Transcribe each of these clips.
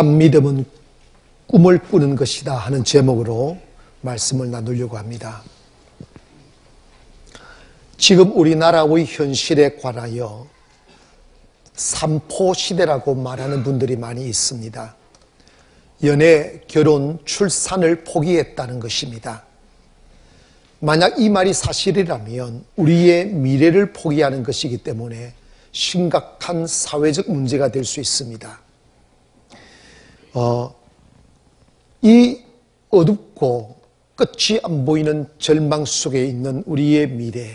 참 믿음은 꿈을 꾸는 것이다 하는 제목으로 말씀을 나누려고 합니다. 지금 우리나라의 현실에 관하여 삼포 시대라고 말하는 분들이 많이 있습니다. 연애, 결혼, 출산을 포기했다는 것입니다. 만약 이 말이 사실이라면 우리의 미래를 포기하는 것이기 때문에 심각한 사회적 문제가 될 수 있습니다. 이 어둡고 끝이 안 보이는 절망 속에 있는 우리의 미래,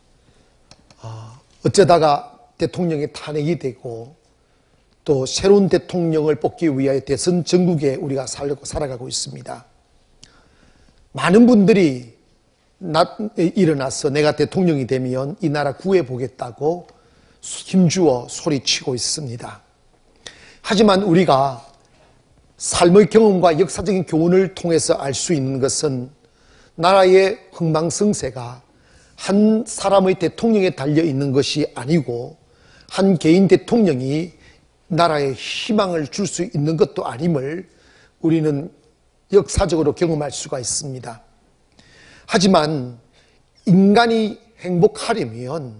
어쩌다가 대통령이 탄핵이 되고 또 새로운 대통령을 뽑기 위하여 대선 전국에 우리가 살아가고 있습니다. 많은 분들이 일어나서 내가 대통령이 되면 이 나라 구해보겠다고 힘주어 소리치고 있습니다. 하지만 우리가 삶의 경험과 역사적인 교훈을 통해서 알 수 있는 것은 나라의 흥망성쇠가 한 사람의 대통령에 달려있는 것이 아니고 한 개인 대통령이 나라에 희망을 줄 수 있는 것도 아님을 우리는 역사적으로 경험할 수가 있습니다. 하지만 인간이 행복하려면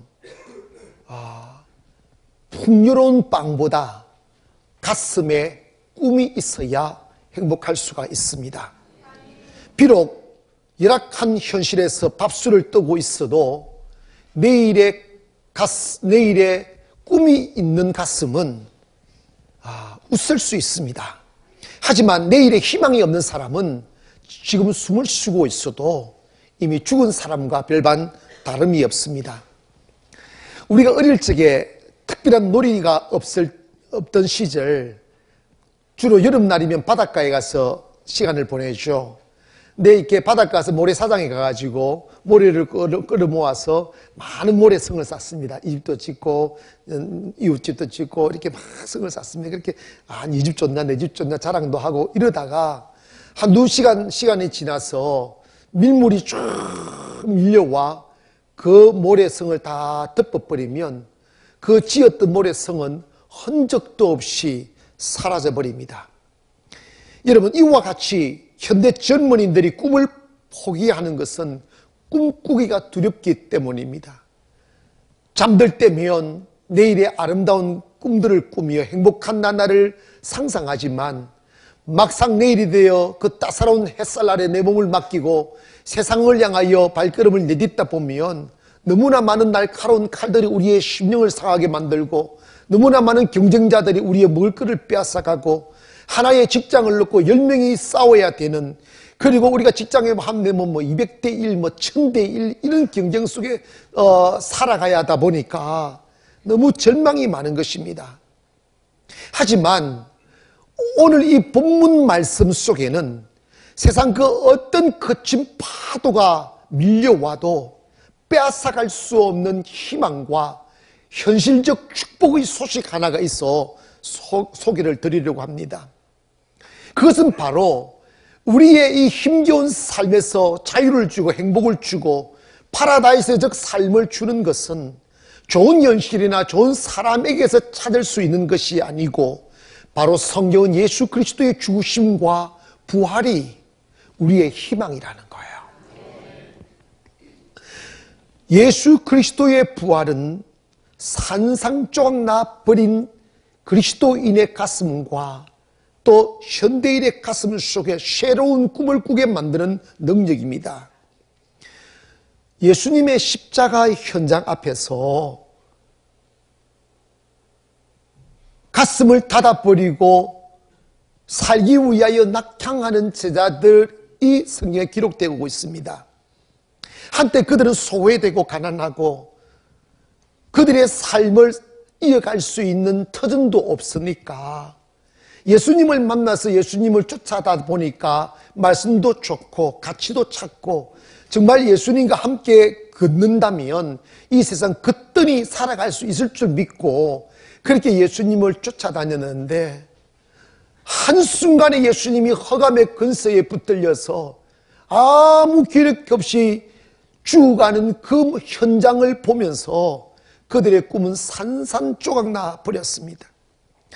풍요로운 빵보다 가슴에 꿈이 있어야 행복할 수가 있습니다. 비록 열악한 현실에서 밥술을 뜨고 있어도 내일의 꿈이 있는 가슴은 웃을 수 있습니다. 하지만 내일의 희망이 없는 사람은 지금 숨을 쉬고 있어도 이미 죽은 사람과 별반 다름이 없습니다. 우리가 어릴 적에 특별한 놀이가 없던 시절, 주로 여름날이면 바닷가에 가서 시간을 보내죠. 근데 이렇게 바닷가 가서 모래사장에 가가지고 모래를 끌어 모아서 많은 모래성을 쌓습니다. 이 집도 짓고 이웃집도 짓고 이렇게 막 성을 쌓습니다. 그렇게 이 집 좋냐 내 집 좋냐 자랑도 하고 이러다가 한두 시간이 지나서 밀물이 쫙 밀려와 그 모래성을 다 덮어버리면 그 지었던 모래성은 흔적도 없이 사라져버립니다. 여러분, 이와 같이 현대 젊은이들이 꿈을 포기하는 것은 꿈꾸기가 두렵기 때문입니다. 잠들 때면 내일의 아름다운 꿈들을 꾸며 행복한 나날을 상상하지만 막상 내일이 되어 그 따사로운 햇살 아래 내 몸을 맡기고 세상을 향하여 발걸음을 내딛다 보면 너무나 많은 날카로운 칼들이 우리의 심령을 상하게 만들고 너무나 많은 경쟁자들이 우리의 먹을 것을 빼앗아가고 하나의 직장을 놓고 10명이 싸워야 되는, 그리고 우리가 직장에 함내면 200대 1, 1000대 1 이런 경쟁 속에 살아가야 하다 보니까 너무 절망이 많은 것입니다. 하지만 오늘 이 본문 말씀 속에는 세상 그 어떤 거친 파도가 밀려와도 빼앗아갈 수 없는 희망과 현실적 축복의 소식 하나가 있어 소개를 드리려고 합니다. 그것은 바로 우리의 이 힘겨운 삶에서 자유를 주고 행복을 주고 파라다이스적 삶을 주는 것은 좋은 현실이나 좋은 사람에게서 찾을 수 있는 것이 아니고 바로 성경은 예수 그리스도의 죽으심과 부활이 우리의 희망이라는 거예요. 예수 그리스도의 부활은 산상조각 나 버린 그리스도인의 가슴과 또 현대인의 가슴 속에 새로운 꿈을 꾸게 만드는 능력입니다. 예수님의 십자가 현장 앞에서 가슴을 닫아버리고 살기 위하여 낙향하는 제자들이 성경에 기록되고 있습니다. 한때 그들은 소외되고 가난하고 그들의 삶을 이어갈 수 있는 터전도 없으니까 예수님을 만나서 예수님을 쫓아다 보니까 말씀도 좋고 가치도 찾고 정말 예수님과 함께 걷는다면 이 세상 거뜬히 살아갈 수 있을 줄 믿고 그렇게 예수님을 쫓아다녔는데 한순간에 예수님이 흑암의 근서에 붙들려서 아무 기력 없이 죽어가는 그 현장을 보면서 그들의 꿈은 산산조각 나 버렸습니다.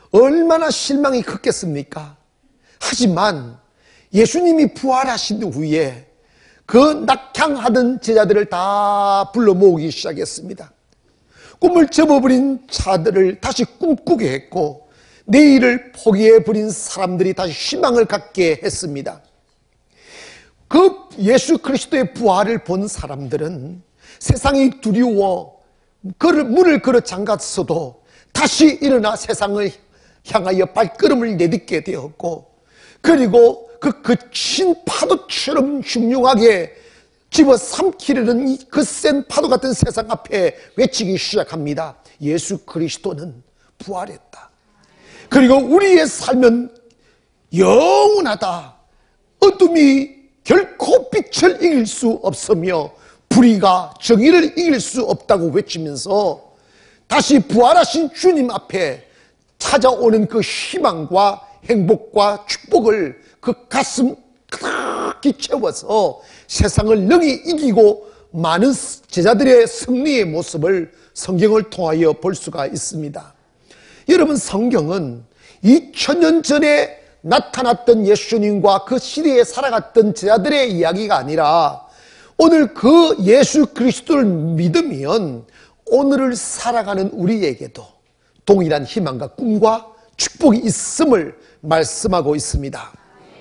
얼마나 실망이 컸겠습니까? 하지만 예수님이 부활하신 후에 그 낙향하던 제자들을 다 불러 모으기 시작했습니다. 꿈을 접어버린 자들을 다시 꿈꾸게 했고, 내일을 포기해버린 사람들이 다시 희망을 갖게 했습니다. 그 예수 그리스도의 부활을 본 사람들은 세상이 두려워 문을 걸어 잠갔어도 다시 일어나 세상을 향하여 발걸음을 내딛게 되었고, 그리고 그 거친 파도처럼 흉흉하게 집어삼키려는 그 센 파도 같은 세상 앞에 외치기 시작합니다. 예수 그리스도는 부활했다. 그리고 우리의 삶은 영원하다. 어둠이 결코 빛을 이길 수 없으며 불의가 정의를 이길 수 없다고 외치면서 다시 부활하신 주님 앞에 찾아오는 그 희망과 행복과 축복을 그 가슴 가득히 채워서 세상을 능히 이기고 많은 제자들의 승리의 모습을 성경을 통하여 볼 수가 있습니다. 여러분, 성경은 2000년 전에 나타났던 예수님과 그 시대에 살아갔던 제자들의 이야기가 아니라 오늘 그 예수 그리스도를 믿으면 오늘을 살아가는 우리에게도 동일한 희망과 꿈과 축복이 있음을 말씀하고 있습니다.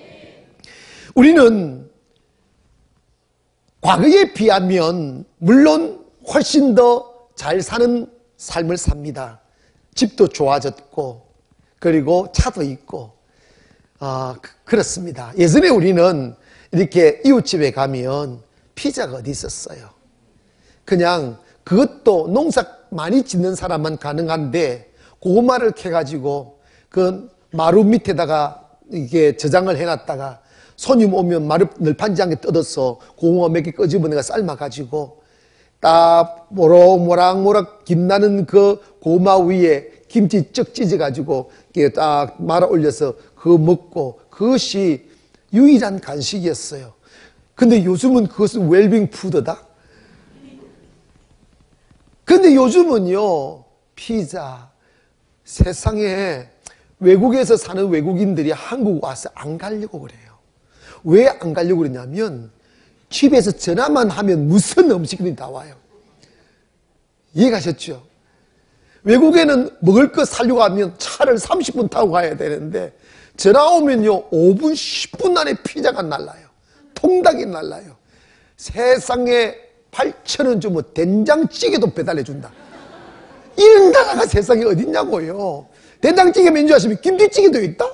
우리는 과거에 비하면 물론 훨씬 더 잘 사는 삶을 삽니다. 집도 좋아졌고, 그리고 차도 있고, 그렇습니다. 예전에 우리는 이렇게 이웃집에 가면 피자가 어디 있었어요. 그냥 그것도 농사 많이 짓는 사람만 가능한데 고구마를 캐가지고 그 마루 밑에다가 이게 저장을 해놨다가 손님 오면 마루 널판지 한 개 뜯어서 고구마 몇 개 끄집어내가 삶아가지고 딱 모락모락 김나는 그 고구마 위에 김치 쩍 찢어가지고 딱 말아 올려서 그거 먹고, 그것이 유일한 간식이었어요. 근데 요즘은 그것은 웰빙 푸드다? 근데 요즘은요, 피자, 세상에 외국에서 사는 외국인들이 한국 와서 안 가려고 그래요. 왜 안 가려고 그러냐면 집에서 전화만 하면 무슨 음식들이 나와요. 이해가셨죠? 외국에는 먹을 거 사려고 하면 차를 30분 타고 가야 되는데 전화 오면요 5분 10분 안에 피자가 날라요. 통닭이 날라요. 세상에 8,000원 주면 된장찌개도 배달해 준다. 이런 나라가 세상에 어딨냐고요. 된장찌개면 줄 아시면 김치찌개도 있다.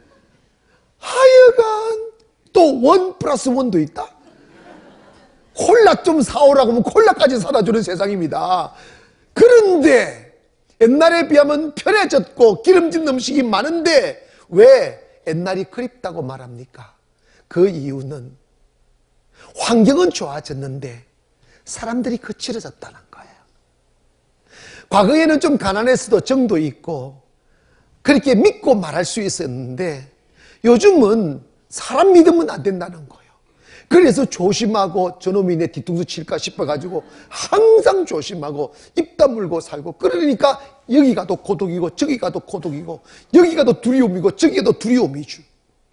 하여간 또 1+1도 있다. 콜라 좀 사오라고 하면 콜라까지 사다 주는 세상입니다. 그런데 옛날에 비하면 편해졌고 기름진 음식이 많은데 왜 옛날이 그립다고 말합니까? 그 이유는 환경은 좋아졌는데 사람들이 거칠어졌다는 거예요. 과거에는 좀 가난했어도 정도 있고 그렇게 믿고 말할 수 있었는데 요즘은 사람 믿으면 안 된다는 거예요. 그래서 조심하고 저놈이 내 뒤통수 칠까 싶어가지고 항상 조심하고 입 다물고 살고, 그러니까 여기 가도 고독이고 저기 가도 고독이고 여기 가도 두려움이고 저기 가도 두려움이죠.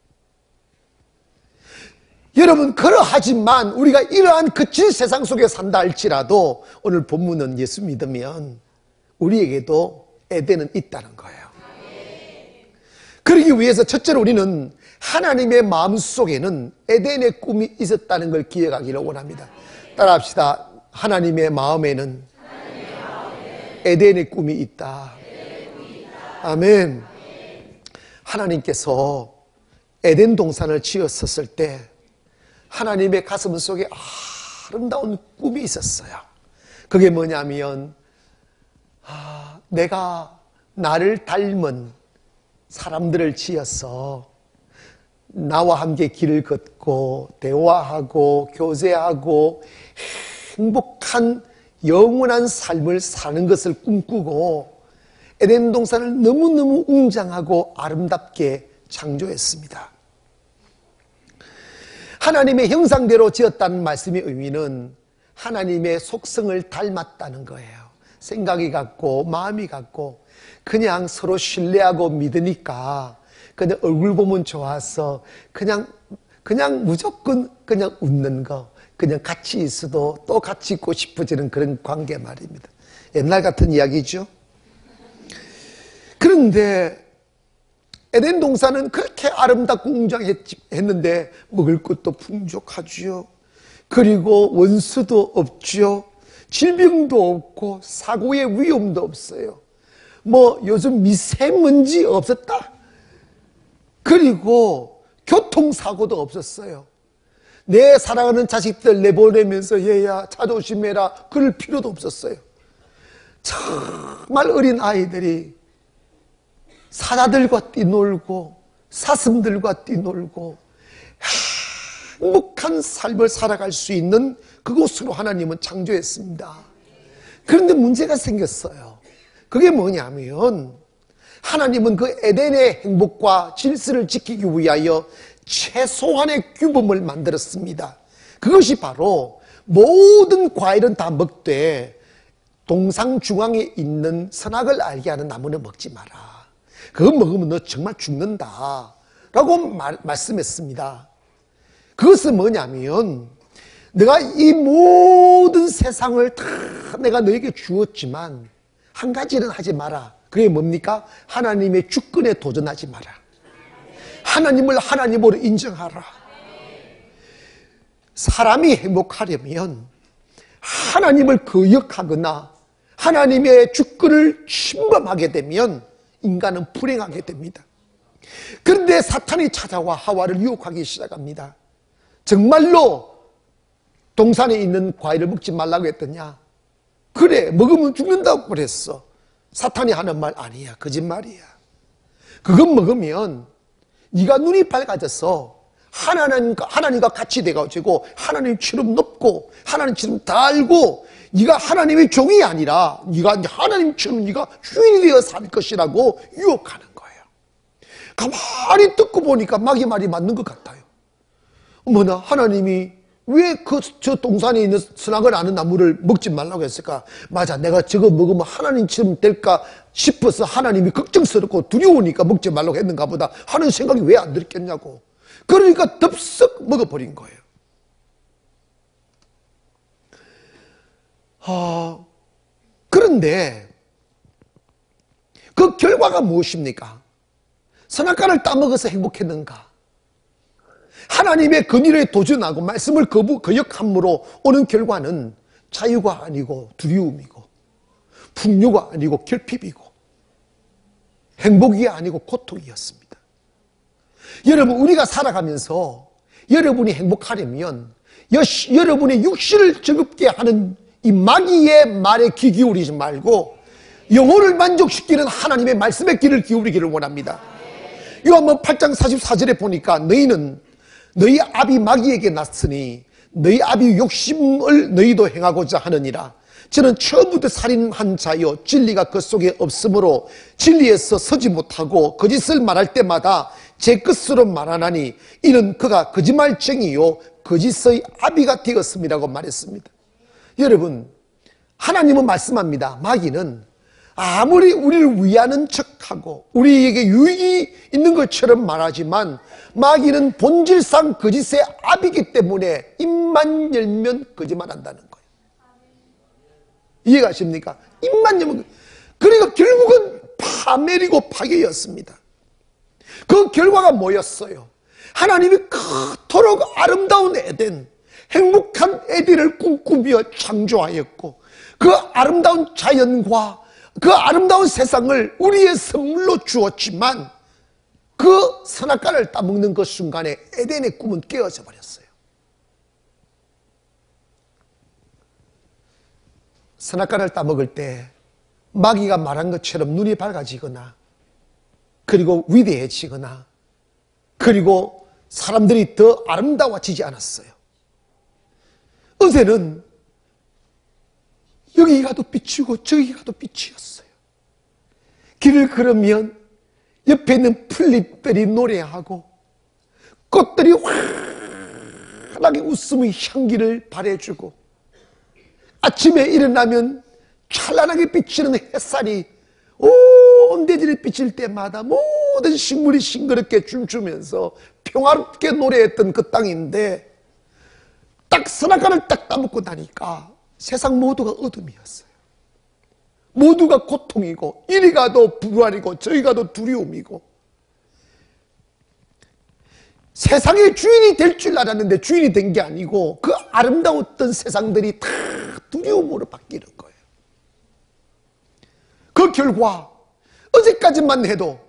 여러분, 그러하지만 우리가 이러한 거친 세상 속에 산다 할지라도 오늘 본문은 예수 믿으면 우리에게도 에덴은 있다는 거예요. 그러기 위해서 첫째로 우리는 하나님의 마음속에는 에덴의 꿈이 있었다는 걸 기억하기를 원합니다. 따라합시다. 하나님의 마음에는 에덴의 꿈이 있다. 아멘. 하나님께서 에덴 동산을 지었었을 때 하나님의 가슴 속에 아름다운 꿈이 있었어요. 그게 뭐냐면 내가 나를 닮은 사람들을 지어서 나와 함께 길을 걷고 대화하고 교제하고 행복한 영원한 삶을 사는 것을 꿈꾸고 에덴 동산을 너무너무 웅장하고 아름답게 창조했습니다. 하나님의 형상대로 지었다는 말씀의 의미는 하나님의 속성을 닮았다는 거예요. 생각이 같고 마음이 같고 그냥 서로 신뢰하고 믿으니까 그냥 얼굴 보면 좋아서 그냥 무조건 그냥 웃는 거, 그냥 같이 있어도 또 같이 있고 싶어지는 그런 관계 말입니다. 옛날 같은 이야기죠. 그런데 에덴 동산은 그렇게 아름답고 웅장했는데 먹을 것도 풍족하지요. 그리고 원수도 없지요. 질병도 없고 사고의 위험도 없어요. 뭐 요즘 미세먼지 없었다. 그리고 교통사고도 없었어요. 내 사랑하는 자식들 내보내면서 얘야 차 조심해라 그럴 필요도 없었어요. 정말 어린 아이들이 사자들과 뛰놀고 사슴들과 뛰놀고 행복한 삶을 살아갈 수 있는 그곳으로 하나님은 창조했습니다. 그런데 문제가 생겼어요. 그게 뭐냐면 하나님은 그 에덴의 행복과 질서를 지키기 위하여 최소한의 규범을 만들었습니다. 그것이 바로 모든 과일은 다 먹되 동상 중앙에 있는 선악을 알게 하는 나무는 먹지 마라. 그거 먹으면 너 정말 죽는다 라고 말씀했습니다. 그것은 뭐냐면 내가 이 모든 세상을 다 내가 너에게 주었지만 한 가지는 하지 마라. 그게 뭡니까? 하나님의 주권에 도전하지 마라. 하나님을 하나님으로 인정하라. 사람이 행복하려면 하나님을 거역하거나 하나님의 주권을 침범하게 되면 인간은 불행하게 됩니다. 그런데 사탄이 찾아와 하와를 유혹하기 시작합니다. 정말로 동산에 있는 과일을 먹지 말라고 했더냐? 그래, 먹으면 죽는다고 그랬어. 사탄이 하는 말 아니야. 거짓말이야. 그것 먹으면 네가 눈이 밝아져서 하나님과 같이 돼가지고 하나님처럼 높고 하나님처럼 달고 네가 하나님의 종이 아니라 네가 하나님처럼 네가 주인이 되어 살 것이라고 유혹하는 거예요. 가만히 듣고 보니까 마귀 말이 맞는 것 같아요. 어머나, 하나님이 왜 저 동산에 있는 선악을 아는 나무를 먹지 말라고 했을까? 맞아, 내가 저거 먹으면 하나님처럼 될까 싶어서 하나님이 걱정스럽고 두려우니까 먹지 말라고 했는가 보다 하는 생각이 왜 안 들겠냐고. 그러니까 덥석 먹어버린 거예요. 그런데 그 결과가 무엇입니까? 선악과를 따먹어서 행복했는가? 하나님의 권위에 도전하고 말씀을 거역함으로 오는 결과는 자유가 아니고 두려움이고 풍요가 아니고 결핍이고 행복이 아니고 고통이었습니다. 여러분, 우리가 살아가면서 여러분이 행복하려면 여러분의 육신을 즐겁게 하는 이 마귀의 말에 귀 기울이지 말고 영혼을 만족시키는 하나님의 말씀에 귀를 기울이기를 원합니다. 요한복음 8장 44절에 보니까 너희 아비 마귀에게 났으니 너희 아비 욕심을 너희도 행하고자 하느니라. 저는 처음부터 살인한 자여 진리가 그 속에 없으므로 진리에서 서지 못하고 거짓을 말할 때마다 제 것으로 말하나니 이는 그가 거짓말쟁이요 거짓의 아비가 되었음이라고 말했습니다. 여러분, 하나님은 말씀합니다. 마귀는 아무리 우리를 위하는 척하고 우리에게 유익이 있는 것처럼 말하지만 마귀는 본질상 거짓의 아비이기 때문에 입만 열면 거짓말한다는 거예요. 이해가 가십니까? 입만 열면. 그러니까 결국은 파멸이고 파괴였습니다. 그 결과가 뭐였어요? 하나님이 그토록 아름다운 에덴, 행복한 에덴을 꿈꾸며 창조하였고 그 아름다운 자연과 그 아름다운 세상을 우리의 선물로 주었지만 그 선악과를 따먹는 그 순간에 에덴의 꿈은 깨어져 버렸어요. 선악과를 따먹을 때 마귀가 말한 것처럼 눈이 밝아지거나 그리고 위대해지거나 그리고 사람들이 더 아름다워지지 않았어요. 어제는 여기 가도 빛이고 저기 가도 빛이었어요. 길을 걸으면 옆에 있는 풀잎들이 노래하고 꽃들이 환하게 웃음의 향기를 발해주고 아침에 일어나면 찬란하게 비치는 햇살이 온 온 대지를 비칠 때마다 모든 식물이 싱그럽게 춤추면서 평화롭게 노래했던 그 땅인데 딱 선악과를 딱 따먹고 나니까 세상 모두가 어둠이었어요. 모두가 고통이고 이리 가도 불안이고 저리 가도 두려움이고 세상의 주인이 될 줄 알았는데 주인이 된 게 아니고 그 아름다웠던 세상들이 다 두려움으로 바뀌는 거예요. 그 결과 어제까지만 해도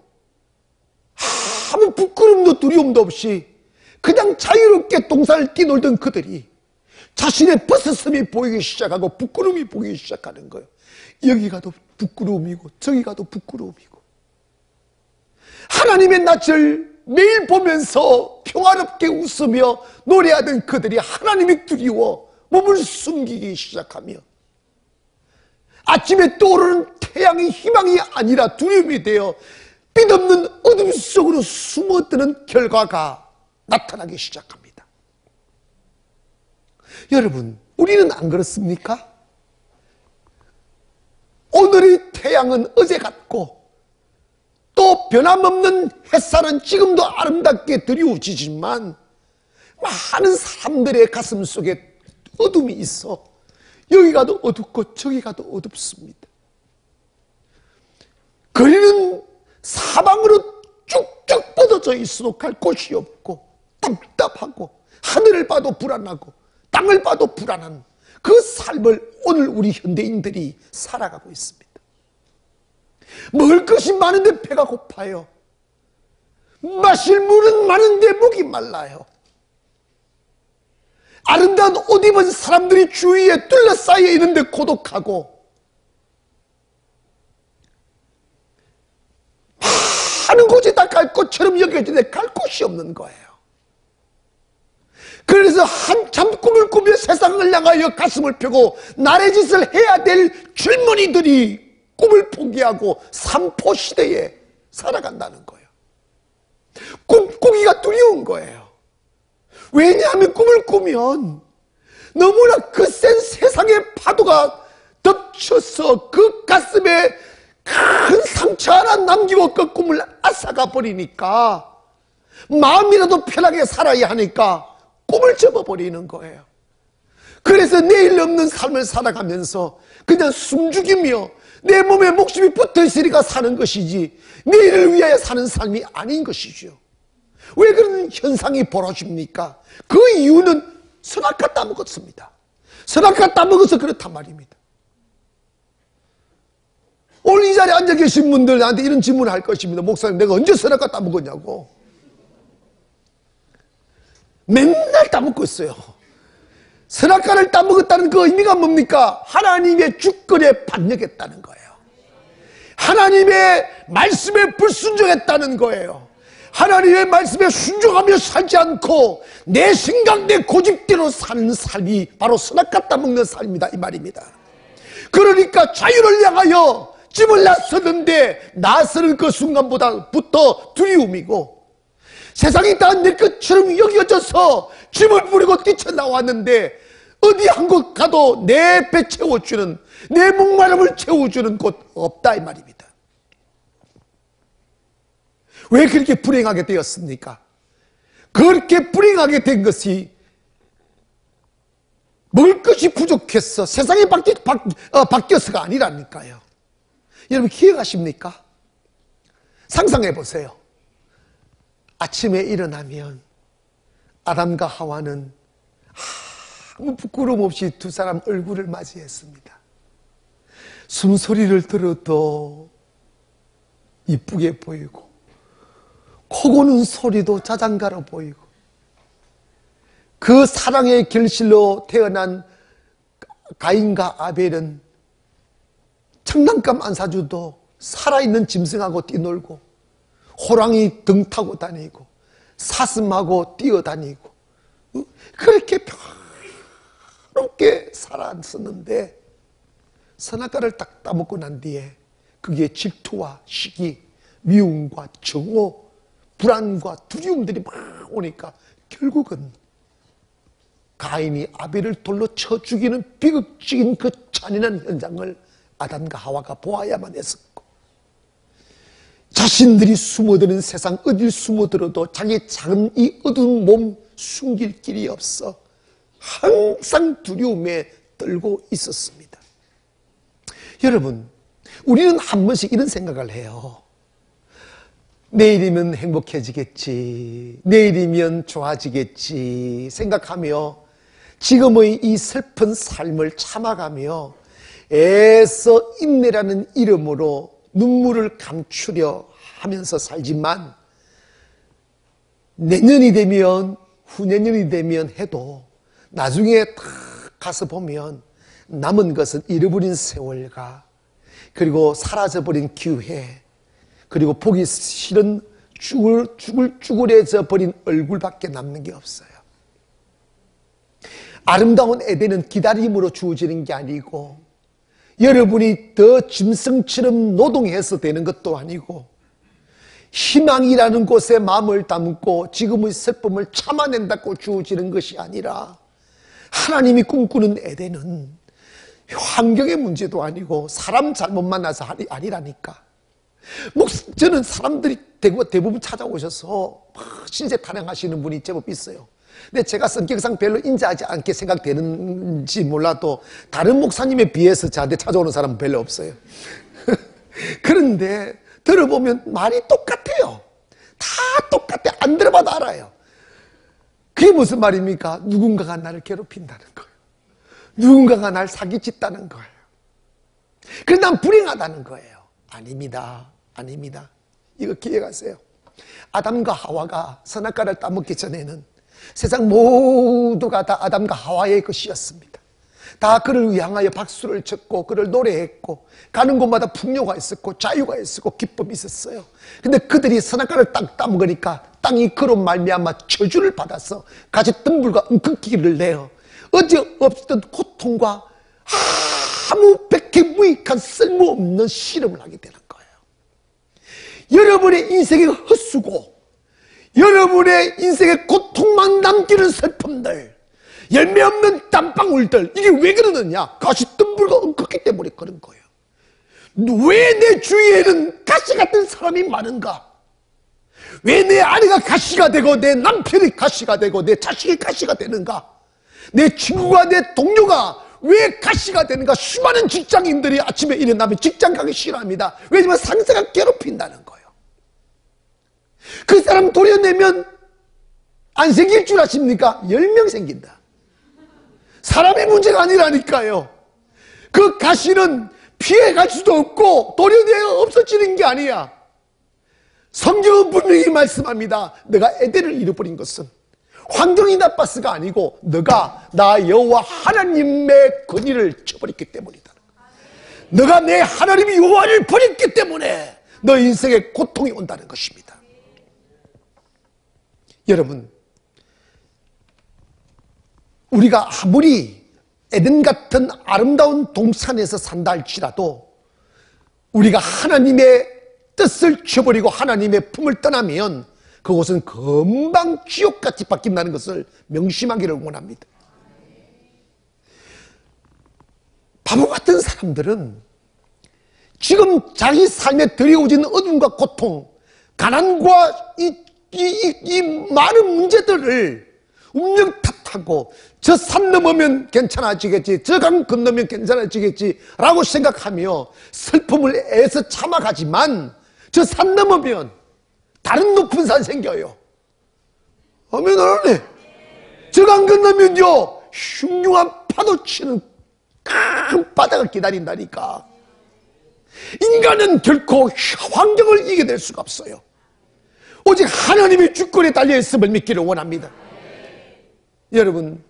아무 부끄럼도 두려움도 없이 그냥 자유롭게 동산을 뛰놀던 그들이 자신의 벗어섬이 보이기 시작하고 부끄러움이 보이기 시작하는 거예요. 여기 가도 부끄러움이고 저기 가도 부끄러움이고 하나님의 낯을 매일 보면서 평화롭게 웃으며 노래하던 그들이 하나님이 두려워 몸을 숨기기 시작하며 아침에 떠오르는 태양이 희망이 아니라 두려움이 되어 빛없는 어둠 속으로 숨어드는 결과가 나타나기 시작합니다. 여러분, 우리는 안 그렇습니까? 오늘의 태양은 어제 같고 또 변함없는 햇살은 지금도 아름답게 드리워지지만 많은 사람들의 가슴 속에 어둠이 있어 여기 가도 어둡고 저기 가도 어둡습니다. 거리는 사방으로 쭉쭉 뻗어져 있어도 갈 곳이 없고 답답하고 하늘을 봐도 불안하고 땅을 봐도 불안한 그 삶을 오늘 우리 현대인들이 살아가고 있습니다. 먹을 것이 많은데 배가 고파요. 마실 물은 많은데 목이 말라요. 아름다운 옷 입은 사람들이 주위에 둘러싸여 있는데 고독하고 많은 곳이 다 갈 곳처럼 여겨지는데 갈 곳이 없는 거예요. 그래서 한참 꿈을 꾸며 세상을 향하여 가슴을 펴고 나의 짓을 해야 될 젊은이들이 꿈을 포기하고 삼포시대에 살아간다는 거예요. 꿈꾸기가 두려운 거예요. 왜냐하면 꿈을 꾸면 너무나 거센 세상의 파도가 덮쳐서 그 가슴에 큰 상처 하나 남기고 그 꿈을 앗아가 버리니까 마음이라도 편하게 살아야 하니까 꿈을 접어버리는 거예요. 그래서 내일 없는 삶을 살아가면서 그냥 숨죽이며 내 몸에 목숨이 붙어 있으니까 사는 것이지 내일을 위하여 사는 삶이 아닌 것이죠. 왜 그런 현상이 벌어집니까? 그 이유는 선악과 따먹었습니다. 선악과 따먹어서 그렇단 말입니다. 오늘 이 자리에 앉아 계신 분들 나한테 이런 질문을 할 것입니다. 목사님, 내가 언제 선악과 따먹었냐고. 맨날 따먹고 있어요. 선악과를 따먹었다는 그 의미가 뭡니까? 하나님의 주권에 반역했다는 거예요. 하나님의 말씀에 불순종했다는 거예요. 하나님의 말씀에 순종하며 살지 않고 내 생각, 내 고집대로 사는 삶이 바로 선악과 따먹는 삶이다 이 말입니다. 그러니까 자유를 향하여 집을 나섰는데 나서는 그 순간보다부터 두려움이고 세상이 다 내 것처럼 여겨져서 짐을 부리고 뛰쳐나왔는데 어디 한 곳 가도 내 배 채워주는 내 목마름을 채워주는 곳 없다 이 말입니다. 왜 그렇게 불행하게 되었습니까? 그렇게 불행하게 된 것이 먹을 것이 부족해서 세상이 바뀌어서가 아니라니까요. 여러분 기억하십니까? 상상해 보세요. 아침에 일어나면 아담과 하와는 아무 부끄러움 없이 두 사람 얼굴을 맞이했습니다. 숨소리를 들어도 이쁘게 보이고 코 고는 소리도 자장가로 보이고 그 사랑의 결실로 태어난 가인과 아벨은 장난감 안 사줘도 살아있는 짐승하고 뛰놀고 호랑이 등 타고 다니고 사슴하고 뛰어다니고 그렇게 평화롭게 살았었는데 선악과를 딱 따먹고 난 뒤에 그게 질투와 시기, 미움과 정오, 불안과 두려움들이 막 오니까 결국은 가인이 아벨을 돌로 쳐 죽이는 비극적인 그 잔인한 현장을 아담과 하와가 보아야만 했었고 자신들이 숨어드는 세상 어딜 숨어들어도 자기 작은 이 어두운 몸 숨길 길이 없어 항상 두려움에 떨고 있었습니다. 여러분, 우리는 한 번씩 이런 생각을 해요. 내일이면 행복해지겠지, 내일이면 좋아지겠지 생각하며 지금의 이 슬픈 삶을 참아가며 애써 인내라는 이름으로 눈물을 감추려 하면서 살지만 내년이 되면 후내년이 되면 해도 나중에 딱 가서 보면 남은 것은 잃어버린 세월과 그리고 사라져버린 기회, 그리고 보기 싫은 쭈글쭈글해져 버린 얼굴밖에 남는 게 없어요. 아름다운 에덴은 기다림으로 주어지는 게 아니고 여러분이 더 짐승처럼 노동해서 되는 것도 아니고 희망이라는 곳에 마음을 담고 지금의 슬픔을 참아낸다고 주어지는 것이 아니라 하나님이 꿈꾸는 에덴은 환경의 문제도 아니고 사람 잘못 만나서 아니라니까. 저는 사람들이 대부분 찾아오셔서 신세 탄핵하시는 분이 제법 있어요. 근데 제가 성격상 별로 인자하지 않게 생각되는지 몰라도 다른 목사님에 비해서 저한테 찾아오는 사람은 별로 없어요. 그런데 들어보면 말이 똑같아요. 다 똑같아. 안 들어봐도 알아요. 그게 무슨 말입니까? 누군가가 나를 괴롭힌다는 거예요. 누군가가 날 사기쳤다는 거예요. 그래서 난 불행하다는 거예요. 아닙니다. 아닙니다. 이거 기억하세요. 아담과 하와가 선악과를 따먹기 전에는 세상 모두가 다 아담과 하와의 것이었습니다. 다 그를 향하여 박수를 쳤고 그를 노래했고 가는 곳마다 풍요가 있었고 자유가 있었고 기쁨이 있었어요. 근데 그들이 선악과를 딱 따먹으니까 땅이 그로 말미암아 저주를 받아서 가졌던 불과 엉겅퀴를 내어 어제 없었던 고통과 아무 백해무익한 쓸모없는 실험을 하게 되는 거예요. 여러분의 인생의 헛수고, 여러분의 인생의 고통만 남기는 슬픔들, 열매 없는 땀방울들, 이게 왜 그러느냐? 가시덤불과 엉켰기 때문에 그런 거예요. 왜 내 주위에는 가시 같은 사람이 많은가? 왜 내 아내가 가시가 되고 내 남편이 가시가 되고 내 자식이 가시가 되는가? 내 친구가 내 동료가 왜 가시가 되는가? 수많은 직장인들이 아침에 일어나면 직장 가기 싫어합니다. 왜냐면 상사가 괴롭힌다는 거예요. 그 사람 도려내면 안 생길 줄 아십니까? 10명 생긴다. 사람의 문제가 아니라니까요. 그 가시는 피해갈 수도 없고 도려내어 없어지는 게 아니야. 성경은 분명히 말씀합니다. 너가 에덴을 잃어버린 것은 환경이 나빴어가 아니고 너가 나 여호와 하나님의 권위를 저버렸기 때문이다. 너가 내 하나님 여호와를 버렸기 때문에 너 인생에 고통이 온다는 것입니다. 여러분, 우리가 아무리 에덴 같은 아름다운 동산에서 산다 할지라도 우리가 하나님의 뜻을 저버리고 하나님의 품을 떠나면 그곳은 금방 지옥같이 바뀐다는 것을 명심하기를 원합니다. 바보 같은 사람들은 지금 자기 삶에 들이오진 어둠과 고통, 가난과 이 많은 문제들을 운명 탓하고 저 산 넘으면 괜찮아지겠지, 저 강 건너면 괜찮아지겠지 라고 생각하며 슬픔을 애써 참아가지만 저 산 넘으면 다른 높은 산 생겨요. 아멘 안 하네. 저 강 건너면요 흉흉한 파도 치는 큰 바닥을 기다린다니까. 인간은 결코 환경을 이겨낼 수가 없어요. 오직 하나님의 주권에 달려있음을 믿기를 원합니다. 여러분,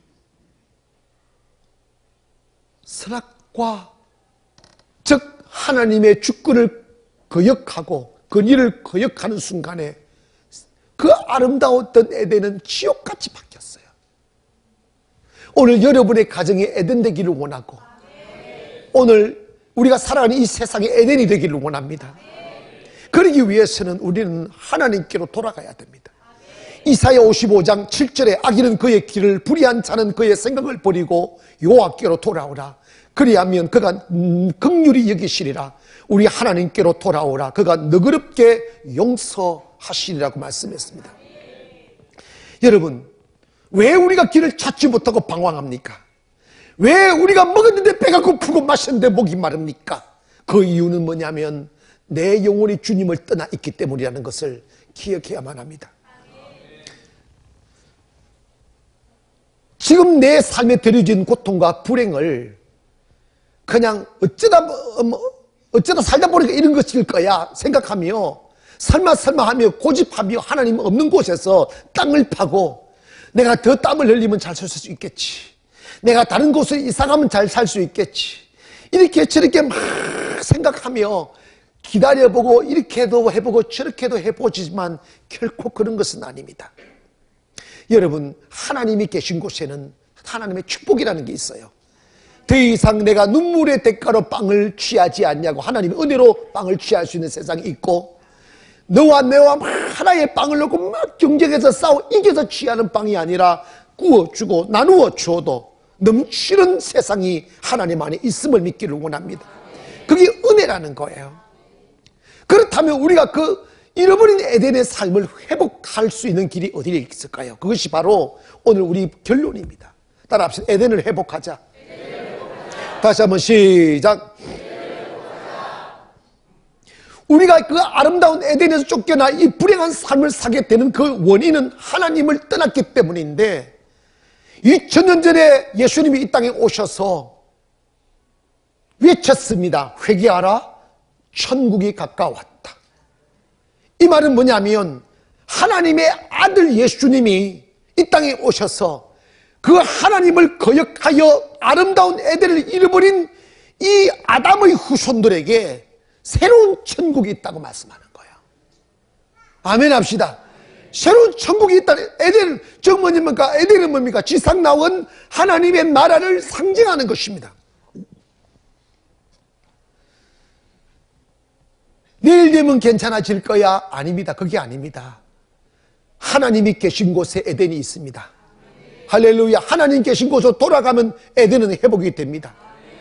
선악과 즉 하나님의 주권을 거역하고 그 일을 거역하는 순간에 그 아름다웠던 에덴은 지옥같이 바뀌었어요. 오늘 여러분의 가정이 에덴 되기를 원하고 오늘 우리가 살아가는 이 세상이 에덴이 되기를 원합니다. 그러기 위해서는 우리는 하나님께로 돌아가야 됩니다. 이사야 55장 7절에 악인은 그의 길을, 불의한 자는 그의 생각을 버리고 여호와께로 돌아오라. 그리하면 그가 긍휼히 여기시리라. 우리 하나님께로 돌아오라. 그가 너그럽게 용서하시리라고 말씀했습니다. 여러분, 왜 우리가 길을 찾지 못하고 방황합니까? 왜 우리가 먹었는데 배가 고프고 마셨는데 목이 마릅니까? 그 이유는 뭐냐면 내 영혼이 주님을 떠나 있기 때문이라는 것을 기억해야만 합니다. 지금 내 삶에 들여진 고통과 불행을 그냥 어쩌다 살다 보니까 이런 것일 거야 생각하며 설마 하며 고집하며 하나님 없는 곳에서 땅을 파고 내가 더 땀을 흘리면 잘 살 수 있겠지, 내가 다른 곳에 이사 가면 잘 살 수 있겠지, 이렇게 저렇게 막 생각하며 기다려보고 이렇게도 해보고 저렇게도 해보지만 결코 그런 것은 아닙니다. 여러분, 하나님이 계신 곳에는 하나님의 축복이라는 게 있어요. 더 이상 내가 눈물의 대가로 빵을 취하지 않냐고 하나님의 은혜로 빵을 취할 수 있는 세상이 있고, 너와 내와 하나의 빵을 놓고 막 경쟁해서 싸워 이겨서 취하는 빵이 아니라 구워주고 나누어 주어도 넘치는 세상이 하나님 안에 있음을 믿기를 원합니다. 그게 은혜라는 거예요. 그렇다면 우리가 그 잃어버린 에덴의 삶을 회복할 수 있는 길이 어디에 있을까요? 그것이 바로 오늘 우리 결론입니다. 따라합시다. 에덴을 회복하자. 다시 한번 시작. 우리가 그 아름다운 에덴에서 쫓겨나 이 불행한 삶을 사게 되는 그 원인은 하나님을 떠났기 때문인데, 2000년 전에 예수님이 이 땅에 오셔서 외쳤습니다. 회개하라, 천국이 가까웠다. 이 말은 뭐냐면 하나님의 아들 예수님이 이 땅에 오셔서 그 하나님을 거역하여 아름다운 에덴을 잃어버린 이 아담의 후손들에게 새로운 천국이 있다고 말씀하는 거예요. 아멘 합시다. 새로운 천국이 있다. 에덴, 저 뭐입니까? 에덴은 뭡니까? 지상 나온 하나님의 나라를 상징하는 것입니다. 내일 되면 괜찮아질 거야? 아닙니다. 그게 아닙니다. 하나님이 계신 곳에 에덴이 있습니다. 할렐루야. 하나님 계신 곳으로 돌아가면 에덴은 회복이 됩니다.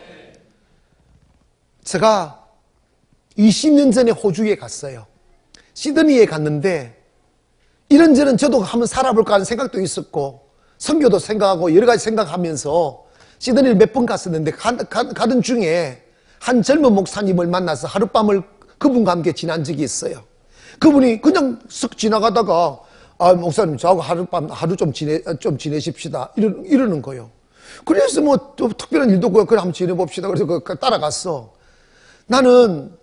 제가 20년 전에 호주에 갔어요. 시드니에 갔는데 이런저런 저도 한번 살아볼까 하는 생각도 있었고 선교도 생각하고 여러 가지 생각하면서 시드니를 몇 번 갔었는데 가던 중에 한 젊은 목사님을 만나서 하룻밤을 그분과 함께 지난 적이 있어요. 그분이 그냥 쓱 지나가다가 목사님 저하고 하루 좀 지내십시다 이러는 거예요. 그래서 뭐 또 특별한 일도 없고 그래 한번 지내봅시다. 그래서 따라갔어. 나는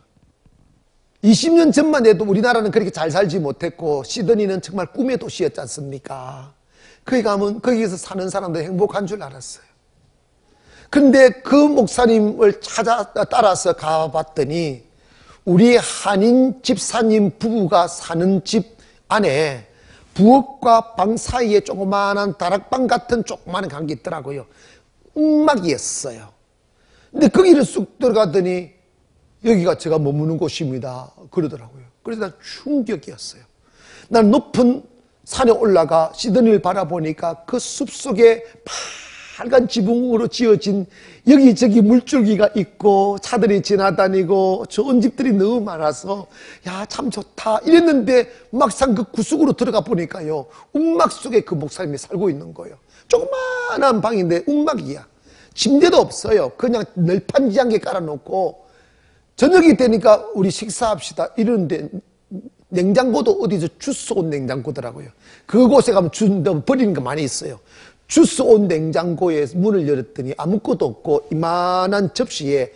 20년 전만 해도 우리나라는 그렇게 잘 살지 못했고 시드니는 정말 꿈의 도시였지 않습니까? 거기 가면 거기에서 사는 사람도 행복한 줄 알았어요. 근데 그 목사님을 따라서 가봤더니 우리 한인 집사님 부부가 사는 집 안에 부엌과 방 사이에 조그마한 다락방 같은 조그마한 게 있더라고요. 움막이었어요. 근데 거기를 쑥 들어가더니 여기가 제가 머무는 곳입니다 그러더라고요. 그래서 난 충격이었어요. 난 높은 산에 올라가 시드니를 바라보니까 그 숲속에 빨간 지붕으로 지어진 여기저기 물줄기가 있고 차들이 지나다니고 좋은 집들이 너무 많아서 야, 참 좋다 이랬는데 막상 그 구석으로 들어가 보니까요, 움막 속에 그 목사님이 살고 있는 거예요. 조그마한 방인데 움막이야. 침대도 없어요. 그냥 널판지 한 개 깔아놓고 저녁이 되니까 우리 식사합시다 이러는데 냉장고도 어디서 주스 온 냉장고더라고요. 그곳에 가면 버리는 거 많이 있어요. 주스 온 냉장고에 문을 열었더니 아무것도 없고 이만한 접시에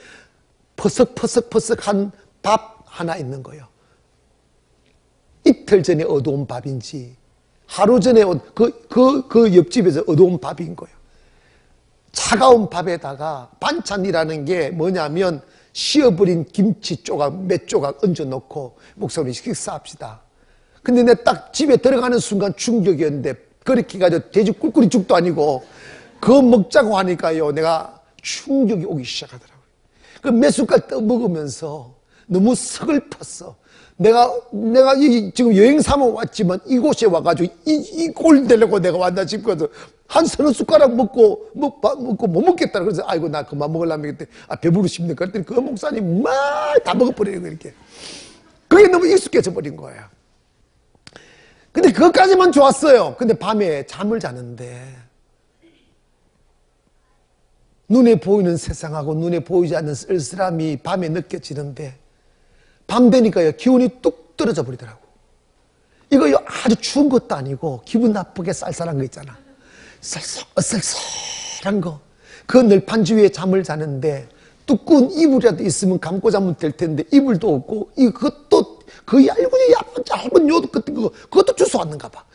퍼석퍼석한 밥 하나 있는 거예요. 이틀 전에 얻어온 밥인지 하루 전에 그 옆집에서 얻어온 밥인 거예요. 차가운 밥에다가 반찬이라는 게 뭐냐면 씌어버린 김치 조각 몇 조각 얹어놓고 목사님 식사합시다. 근데 내가 딱 집에 들어가는 순간 충격이었는데 그렇게 가지고 돼지 꿀꿀이죽도 아니고 그거 먹자고 하니까요 내가 충격이 오기 시작하더라고요. 그 몇 숟갈 떠먹으면서 너무 서글펐어. 내가 지금 여행 삼아 왔지만 이곳에 와가지고 이 꼴 되려고 내가 왔나 싶거든. 한 서너 숟가락 먹고 못 먹겠다. 그래서 아이고 나 그만 먹으려면 그때 배부르십니까? 그랬더니 그 목사님 막 다 먹어버리는 거 이렇게. 그게 너무 익숙해져 버린 거예요. 근데 그것까지만 좋았어요. 근데 밤에 잠을 자는데 눈에 보이는 세상하고 눈에 보이지 않는 쓸쓸함이 밤에 느껴지는데 밤 되니까요 기운이 뚝 떨어져 버리더라고. 이거 아주 추운 것도 아니고 기분 나쁘게 쌀쌀한 거 있잖아. 쌀쌀한 거. 그 늘판지 위에 잠을 자는데 두꺼운 이불이라도 있으면 감고 자면 될 텐데 이불도 없고 이것도 그 얇은 요옷 같은 거 그것도 주워 왔는가 봐.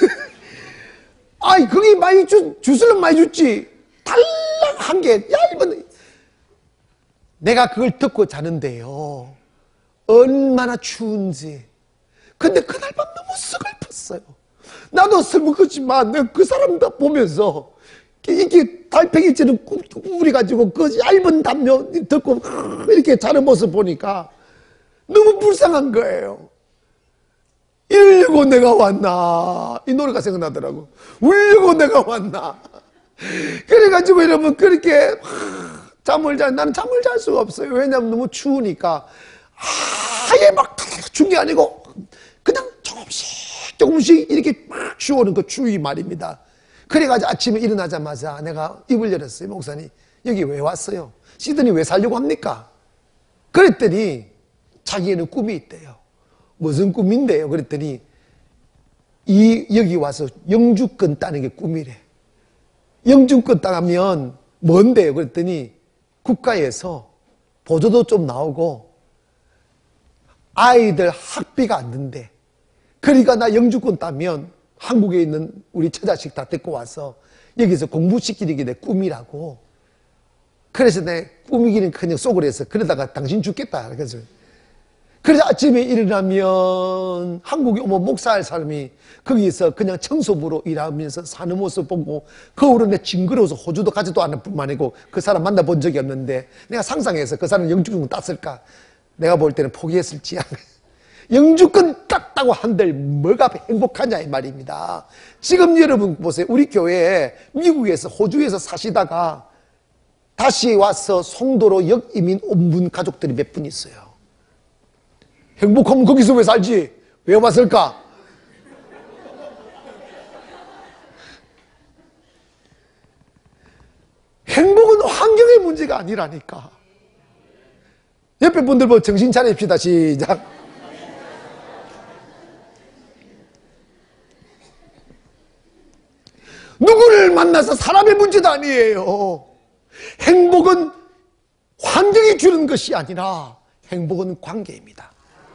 아이 그게 많이 주스는 많이 줬지. 달랑한 게 얇은. 내가 그걸 듣고 자는데요 얼마나 추운지. 근데 그날 밤 너무 서글펐어요. 나도 서글프지만 내가 그 사람 다 보면서 이렇게 달팽이처럼 우려가지고 그 얇은 담요 듣고 이렇게 자는 모습 보니까 너무 불쌍한 거예요. 이러고 내가 왔나. 이 노래가 생각나더라고. 울려고 내가 왔나. 그래가지고 여러분 그렇게 나는 잠을 잘 수가 없어요. 왜냐하면 너무 추우니까. 아예 막 추운 게 아니고 그냥 조금씩 이렇게 막 쉬어오는 그 추위 말입니다. 그래가지고 아침에 일어나자마자 내가 입을 열었어요. 목사님 여기 왜 왔어요? 시드니 왜 살려고 합니까? 그랬더니 자기에는 꿈이 있대요. 무슨 꿈인데요? 그랬더니 여기 와서 영주권 따는 게 꿈이래. 영주권 따면 뭔데요? 그랬더니 국가에서 보조도 좀 나오고 아이들 학비가 안 든대. 그러니까 나 영주권 따면 한국에 있는 우리 처자식 다 데리고 와서 여기서 공부시키는 게 내 꿈이라고. 그래서 내 꿈이기는 그냥 속을 해서 그러다가 당신 죽겠다. 그래서 아침에 일어나면 한국에 오면 목사할 사람이 거기서 그냥 청소부로 일하면서 사는 모습 보고 거울은 내 징그러워서 호주도 가지도 않을 뿐만 아니고 그 사람 만나본 적이 없는데 내가 상상해서 그 사람 영주권 땄을까? 내가 볼 때는 포기했을지. 영주권 땄다고 한들 뭐가 행복하냐 이 말입니다. 지금 여러분 보세요. 우리 교회에 미국에서 호주에서 사시다가 다시 와서 송도로 역이민 온 분 가족들이 몇 분 있어요. 행복하면 거기서 왜 살지? 왜 왔을까? 행복은 환경의 문제가 아니라니까. 옆에 분들 뭐 정신 차립시다. 시작. 누구를 만나서 사람의 문제도 아니에요. 행복은 환경이 주는 것이 아니라 행복은 관계입니다.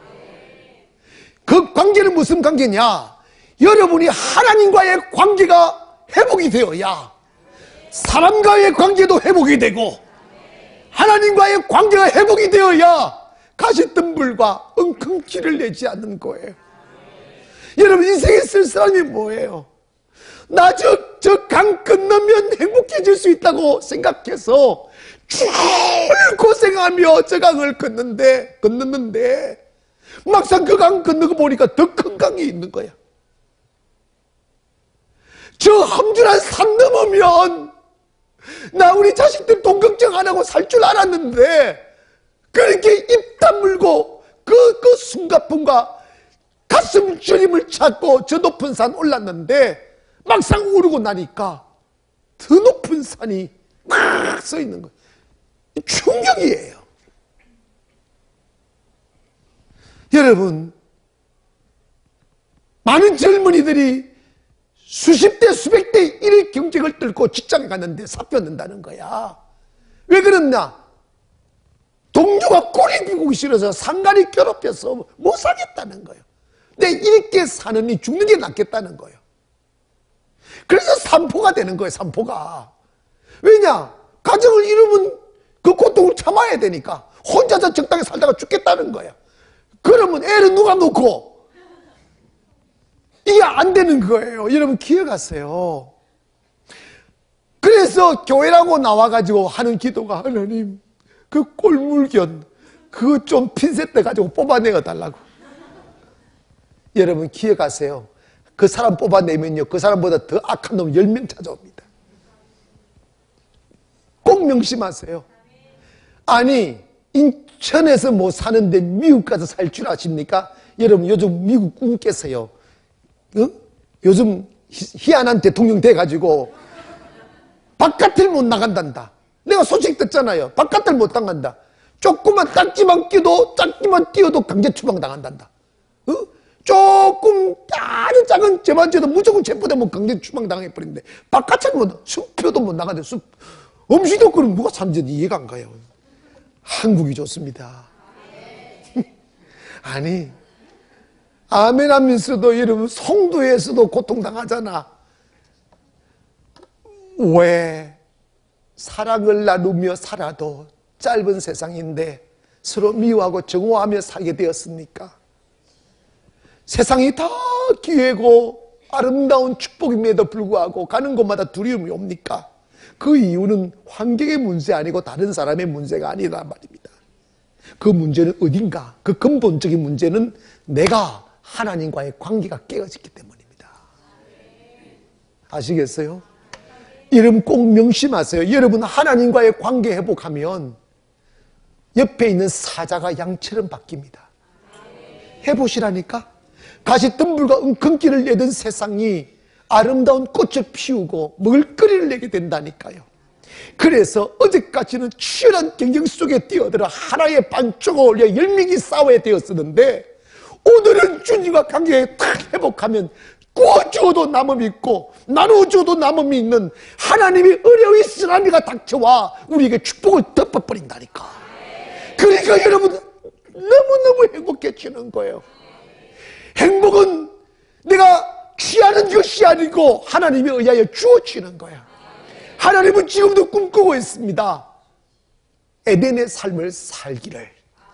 그 관계는 무슨 관계냐? 여러분이 하나님과의 관계가 회복이 되어야 사람과의 관계도 회복이 되고 하나님과의 관계가 회복이 되어야 가시덤불과 엉큼기를 내지 않는 거예요. 여러분 인생에 쓸쓸함이 뭐예요? 나 저 강 건너면 행복해질 수 있다고 생각해서 줄 고생하며 저 강을 건넜는데 막상 그 강 건너고 보니까 더 큰 강이 있는 거야. 저 험준한 산 넘으면 나 우리 자식들 돈 걱정 안 하고 살 줄 알았는데 그렇게 입 다물고 그 숨가쁨과 가슴 저림을 찾고 저 높은 산 올랐는데 막상 오르고 나니까 더 높은 산이 막 서 있는 거예요. 충격이에요. 여러분, 많은 젊은이들이 수십 대, 수백 대 일의 경쟁을 뚫고 직장에 갔는데 사표낸다는 거야. 왜 그랬냐? 동료가 꼬리 비고 싫어서 상간이 괴롭혀서 못 살겠다는 거예요. 근데 이렇게 사느니 죽는 게 낫겠다는 거예요. 그래서 산포가 되는 거예요, 산포가. 왜냐? 가정을 이루면 그 고통을 참아야 되니까 혼자서 적당히 살다가 죽겠다는 거야. 그러면 애를 누가 놓고? 이게 안 되는 거예요. 여러분 기억하세요. 그래서 교회라고 나와가지고 하는 기도가 하나님 그 꼴물견 그거 좀 핀셋 떼가지고 뽑아내어 달라고. 여러분 기억하세요. 그 사람 뽑아내면요, 그 사람보다 더 악한 놈 10명 찾아옵니다. 꼭 명심하세요. 아니, 인천에서 못 사는데 미국 가서 살 줄 아십니까? 여러분 요즘 미국 꿈께서요, 요즘 희한한 대통령 돼가지고 바깥을 못 나간단다. 내가 소식 듣잖아요. 바깥을 못 나간다. 조금만 작지만 뛰어도 강제 추방 당한단다. 조금 아주 작은 죄만 져도 무조건 체포되면 강제 추방 당해버린대. 바깥을 못, 숲표도 못 나가는데 음식도 그럼 누가 사는지 이해가 안 가요. 한국이 좋습니다. 아니, 아멘 하면서도 여러분 성도에서도 고통당하잖아. 왜 사랑을 나누며 살아도 짧은 세상인데 서로 미워하고 정오하며 살게 되었습니까? 세상이 다 기회고 아름다운 축복임에도 불구하고 가는 곳마다 두려움이 옵니까? 그 이유는 환경의 문제 아니고 다른 사람의 문제가 아니란 말입니다. 그 문제는 어딘가? 그 근본적인 문제는 내가 하나님과의 관계가 깨어졌기 때문입니다. 아시겠어요? 여러분 꼭 명심하세요. 여러분 하나님과의 관계 회복하면 옆에 있는 사자가 양처럼 바뀝니다. 해보시라니까? 가시덤불과 웅큼기를 내던 세상이 아름다운 꽃을 피우고 먹을거리를 내게 된다니까요. 그래서 어제까지는 치열한 경쟁 속에 뛰어들어 하나의 반쪽을 올려 10명이 싸워야 되었었는데 오늘은 주님과 관계에 탁 회복하면 구워주어도 남음이 있고 나누어주어도 남음이 있는 하나님의 의뢰의 쓰나미가 닥쳐와 우리에게 축복을 덮어버린다니까. 그러니까 여러분 너무너무 행복해지는 거예요. 행복은 내가 취하는 것이 아니고 하나님에 의하여 주어지는 거야. 하나님은 지금도 꿈꾸고 있습니다. 에덴의 삶을 살기를.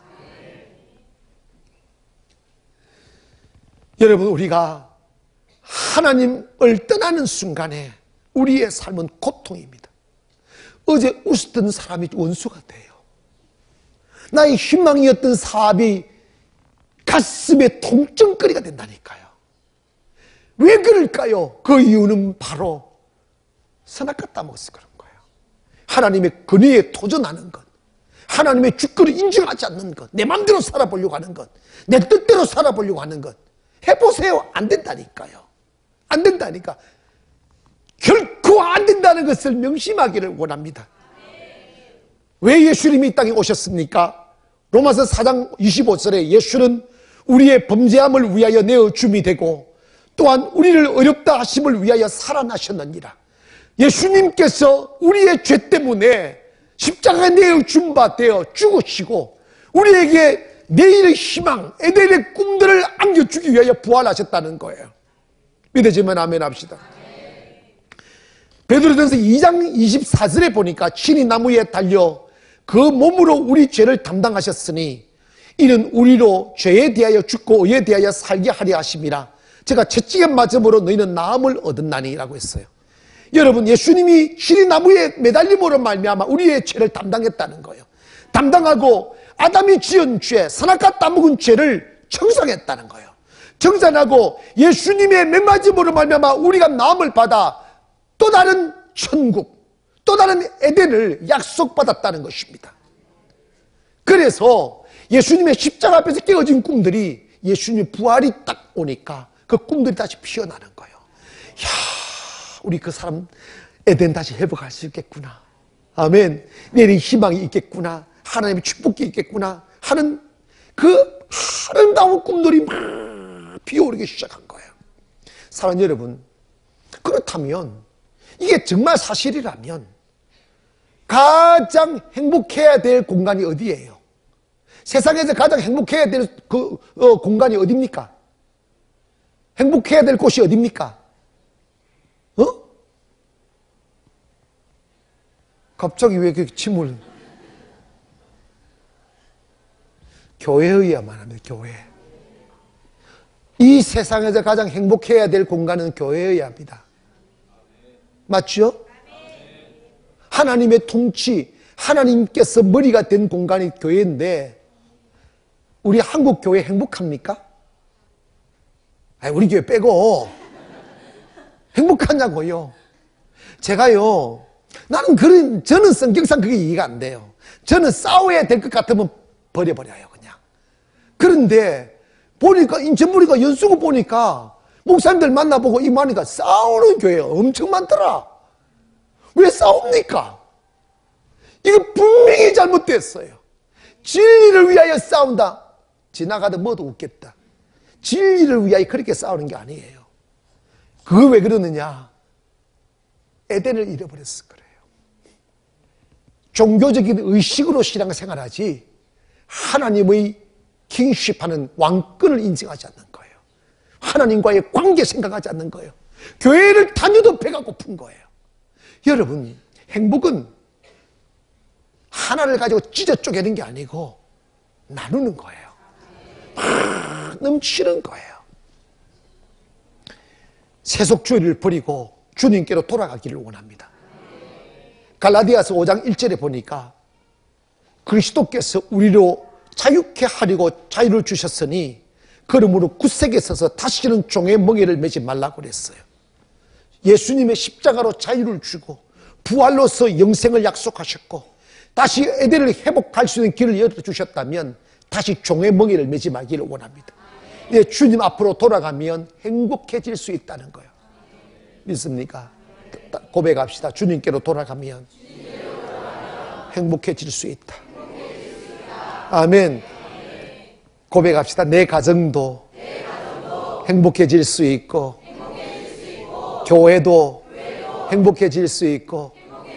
여러분 우리가 하나님을 떠나는 순간에 우리의 삶은 고통입니다. 어제 웃었던 사람이 원수가 돼요. 나의 희망이었던 사업이 가슴에 통증거리가 된다니까요. 왜 그럴까요? 그 이유는 바로 선악과 따먹어서 그런 거예요. 하나님의 권위에 도전하는 것, 하나님의 주권을 인정하지 않는 것, 내 마음대로 살아보려고 하는 것, 내 뜻대로 살아보려고 하는 것, 해보세요. 안 된다니까요. 안 된다니까. 결코 안 된다는 것을 명심하기를 원합니다. 왜 예수님이 이 땅에 오셨습니까? 로마서 4장 25절에 예수는 우리의 범죄함을 위하여 내어 줌이 되고 또한 우리를 어렵다 하심을 위하여 살아나셨느니라. 예수님께서 우리의 죄 때문에 십자가에 내어 줌 바 되어 죽으시고 우리에게 내일의 희망, 에덴의 꿈들을 안겨주기 위하여 부활하셨다는 거예요. 믿으시면 아멘 합시다. 베드로전서 2장 24절에 보니까 친히 나무에 달려 그 몸으로 우리 죄를 담당하셨으니 이는 우리로 죄에 대하여 죽고 의에 대하여 살게 하려 하심이라. 제가 채찍에 맞음으로 너희는 나음을 얻었나니 라고 했어요. 여러분 예수님이 친히 나무에 매달림으로 말미암아 우리의 죄를 담당했다는 거예요. 담당하고 아담이 지은 죄, 선악과 따먹은 죄를 청산했다는 거예요. 청산하고 예수님의 매맞음으로 말미암아 우리가 나음을 받아 또 다른 천국, 또 다른 에덴을 약속받았다는 것입니다. 그래서 예수님의 십자가 앞에서 깨어진 꿈들이 예수님의 부활이 딱 오니까 그 꿈들이 다시 피어나는 거예요. 이야, 우리 그 사람 에덴 다시 회복할 수 있겠구나. 아멘. 내일의 희망이 있겠구나. 하나님의 축복이 있겠구나 하는 그 아름다운 꿈들이 막 피어오르기 시작한 거예요. 사랑하는 여러분, 그렇다면 이게 정말 사실이라면 가장 행복해야 될 공간이 어디예요? 세상에서 가장 행복해야 될 공간이 어디입니까? 행복해야 될 곳이 어디입니까? 갑자기 왜 이렇게 침을? 교회여야만 합니다. 교회. 이 세상에서 가장 행복해야 될 공간은 교회여야 합니다. 맞죠? 하나님의 통치, 하나님께서 머리가 된 공간이 교회인데 우리 한국 교회 행복합니까? 아니, 우리 교회 빼고 행복하냐고요. 제가요, 저는 성격상 그게 이해가 안 돼요. 저는 싸워야 될 것 같으면 버려버려요, 그냥. 그런데 보니까 인천 보니까 연수구 보니까 목사님들 만나보고 임하니까 싸우는 교회가 엄청 많더라. 왜 싸웁니까? 이거 분명히 잘못됐어요. 진리를 위하여 싸운다. 지나가다 뭐도 웃겠다. 진리를 위하여 그렇게 싸우는 게 아니에요. 그거 왜 그러느냐? 에덴을 잃어버렸을 거예요. 종교적인 의식으로 신앙생활하지 하나님의 킹십하는 왕권을 인정하지 않는 거예요. 하나님과의 관계 생각하지 않는 거예요. 교회를 다녀도 배가 고픈 거예요. 여러분, 행복은 하나를 가지고 찢어 쪼개는 게 아니고 나누는 거예요. 막 넘치는 거예요. 세속주의를 버리고 주님께로 돌아가기를 원합니다. 갈라디아서 5장 1절에 보니까 그리스도께서 우리로 자유케 하려고 자유를 주셨으니 그러므로 굳세게 서서 다시는 종의 멍에를 매지 말라고 그랬어요. 예수님의 십자가로 자유를 주고 부활로서 영생을 약속하셨고 다시 에덴을 회복할 수 있는 길을 열어주셨다면 다시 종의 멍에를 매지 말기를 원합니다. 예, 주님 앞으로 돌아가면 행복해질 수 있다는 거예요. 믿습니까? 고백합시다. 주님께로 돌아가면 행복해질 수 있다. 아멘. 고백합시다. 내 가정도 행복해질 수 있고 교회도 행복해질 수 있고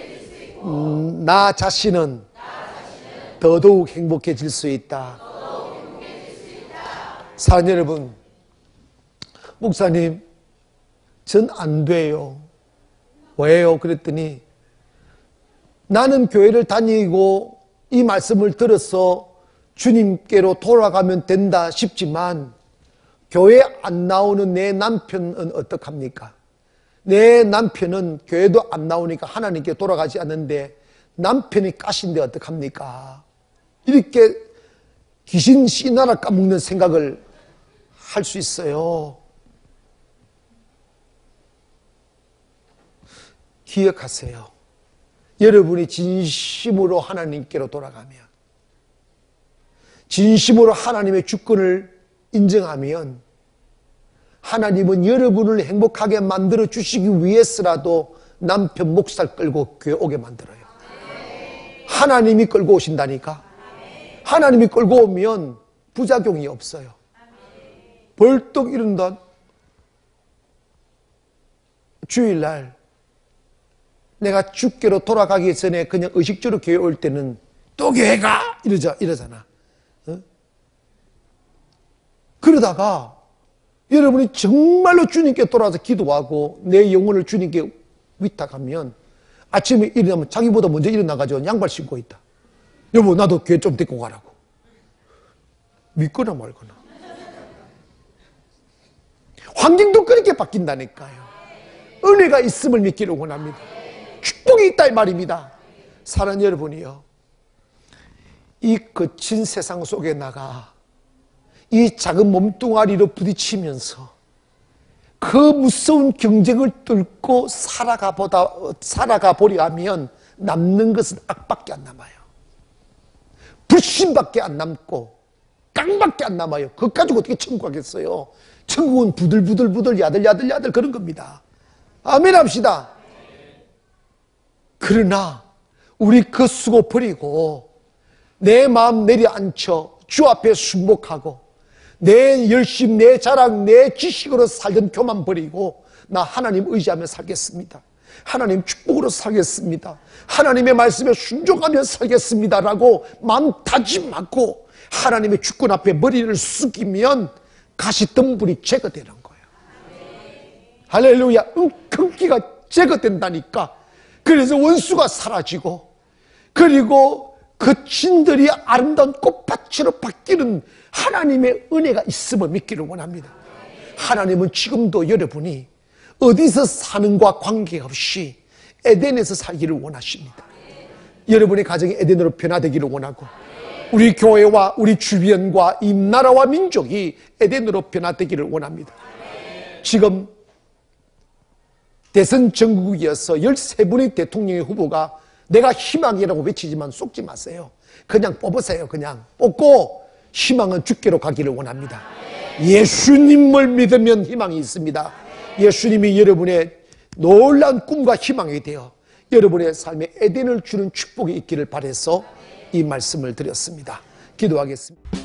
나 자신은 더더욱 행복해질 수 있다. 사랑하는 여러분, 목사님 전 안 돼요. 왜요? 그랬더니 나는 교회를 다니고 이 말씀을 들어서 주님께로 돌아가면 된다 싶지만 교회 안 나오는 내 남편은 어떡합니까? 내 남편은 교회도 안 나오니까 하나님께 돌아가지 않는데 남편이 까신데 어떡합니까? 이렇게 귀신 씨나라 까먹는 생각을 할 수 있어요. 기억하세요. 여러분이 진심으로 하나님께로 돌아가면, 진심으로 하나님의 주권을 인정하면 하나님은 여러분을 행복하게 만들어 주시기 위해서라도 남편 목살 끌고 교회 오게 만들어요. 하나님이 끌고 오신다니까. 하나님이 끌고 오면 부작용이 없어요. 벌떡 일어난다. 주일날 내가 주께로 돌아가기 전에 그냥 의식적으로 교회 올 때는 또 교회 가! 이러잖아. 어? 그러다가 여러분이 정말로 주님께 돌아와서 기도하고 내 영혼을 주님께 위탁하면 아침에 일어나면 자기보다 먼저 일어나가지고 양발 신고 있다. 여보, 나도 교회 좀 데리고 가라고. 믿거나 말거나. 환경도 그렇게 바뀐다니까요. 은혜가 있음을 믿기를 원합니다. 축복이 있다 이 말입니다. 사랑하는 여러분이요, 이 거친 세상 속에 나가 이 작은 몸뚱아리로 부딪히면서 그 무서운 경쟁을 뚫고 살아가 보려 하면 남는 것은 악밖에 안 남아요. 불신밖에 안 남고 깡밖에 안 남아요. 그것 가지고 어떻게 천국 가겠어요? 천국은 부들부들 야들야들 그런 겁니다. 아멘 합시다. 그러나 우리 그 수고 버리고 내 마음 내려앉혀 주 앞에 순복하고 내 열심, 내 자랑, 내 지식으로 살던 교만 버리고 나 하나님 의지하며 살겠습니다. 하나님 축복으로 살겠습니다. 하나님의 말씀에 순종하며 살겠습니다라고 마음 다짐하고 하나님의 주권 앞에 머리를 숙이면 가시덤불이 제거되는 거예요. 할렐루야. 금기가 제거된다니까. 그래서 원수가 사라지고 그리고 그 진들이 아름다운 꽃밭으로 바뀌는 하나님의 은혜가 있음을 믿기를 원합니다. 하나님은 지금도 여러분이 어디서 사는과 관계없이 에덴에서 살기를 원하십니다. 여러분의 가정이 에덴으로 변화되기를 원하고 우리 교회와 우리 주변과 이 나라와 민족이 에덴으로 변화되기를 원합니다. 지금 대선 전국이어서 13분의 대통령의 후보가 내가 희망이라고 외치지만 속지 마세요. 그냥 뽑으세요. 그냥 뽑고 희망은 주께로 가기를 원합니다. 예수님을 믿으면 희망이 있습니다. 예수님이 여러분의 놀라운 꿈과 희망이 되어 여러분의 삶에 에덴을 주는 축복이 있기를 바라서 이 말씀을 드렸습니다. 기도하겠습니다.